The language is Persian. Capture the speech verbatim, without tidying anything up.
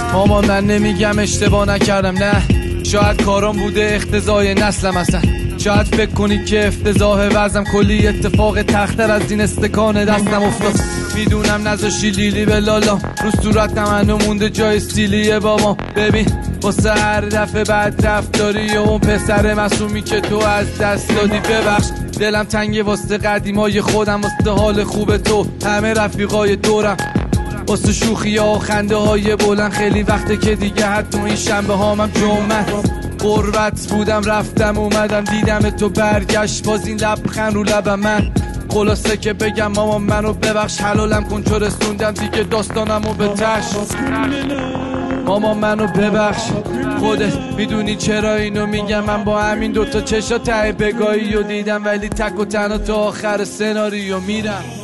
مامان من نمیگم اشتباه نکردم، نه شاید کارام بوده اختزای نسلم اصلا. شاید فکر کنی که افتضاح وزم، کلی اتفاق تختر از این استکان دستم افتاد. میدونم نذاشی لیلی به لالا، رو صورتم هنو مونده جای سیلیه بابا. ببین واسه هر دفعه بعد رفتاری و اون پسر معصومی که تو از دست دادی، ببخش دلم تنگه واسه قدیمای خودم، واسه حال خوب تو همه رفیقای دورم، واسه شوخی ها و خنده های بلند. خیلی وقته که دیگه حتی این شنبه هامم جمعه غربت بودم، رفتم اومدم دیدم تو برگشت، باز این لبخند رو لبم من. خلاصه که بگم مامان منو ببخش، حلالم کن چو رسوندم دیگه داستانمو به تش. مامان منو ببخش، خودت میدونی چرا اینو میگم. من با همین دوتا چشا ته بگاهی رو دیدم، ولی تک و تنها تا آخر سناریو میرم.